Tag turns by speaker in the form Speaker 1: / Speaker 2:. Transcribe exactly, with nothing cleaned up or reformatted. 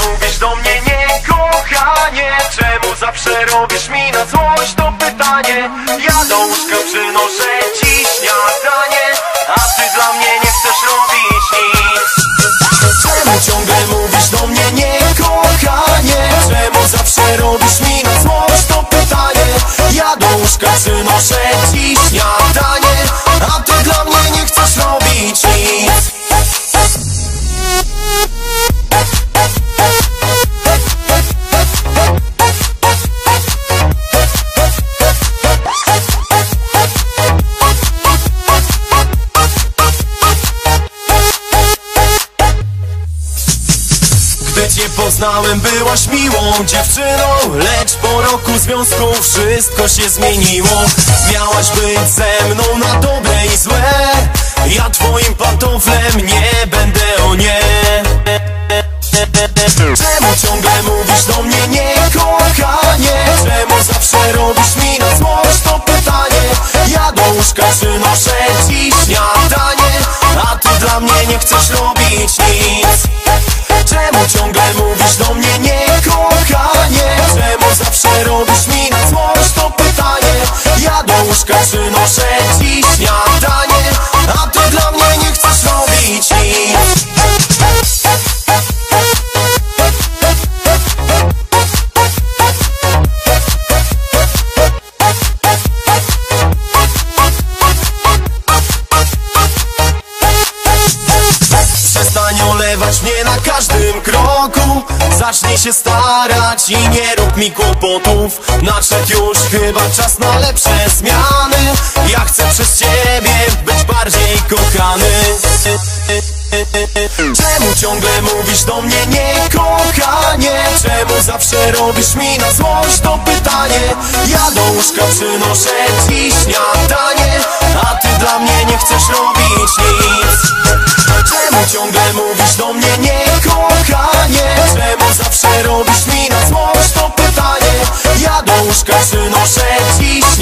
Speaker 1: mówisz do mnie nie, kochanie? Czemu zawsze robisz mi na złość? To pytanie. Ja do łóżka przynoszę ci śniadanie, a ty dla mnie nie chcesz robić nic. Czemu ciągle mówisz do mnie nie, kochanie? Czemu zawsze robisz mi na złość? To pytanie. Ja do łóżka przynoszę ci śniadanie, a ty dla mnie nie chcesz robić nic. Gdy cię poznałem, byłaś miłą dziewczyną, lecz po roku związku wszystko się zmieniło. Miałaś być ze mną na dobre i złe, ja twoim pantoflem nie będę, o nie. Czemu ciągle mówisz do mnie nie, kochanie? Czemu zawsze robisz mi na złość? To pytanie. Ja do łóżka przynoszę ci śniadanie, a ty dla mnie nie chcesz robić nic. Czemu ciągle mówisz do mnie nie, kochanie? Czemu zawsze robisz mi na złość? To pytanie. Ja do łóżka przynoszę ci śniadanie, a ty dla mnie nie chcesz robić nic. Przestań olewać mnie na każdym kroku, zacznij się starać i nie rób mi kłopotów. Nadszedł już chyba czas na lepsze zmiany, ja chcę przez ciebie być bardziej kochany. Czemu ciągle mówisz do mnie nie, kochanie? Czemu zawsze robisz mi na złość? To pytanie. Ja do łóżka przynoszę ci śniadanie, a ty dla mnie nie chcesz robić nic. Czemu ciągle mówisz do mnie nie, kochanie? Czemu zawsze robisz mi na złość? To pytanie. Ja do łóżka przynoszę ci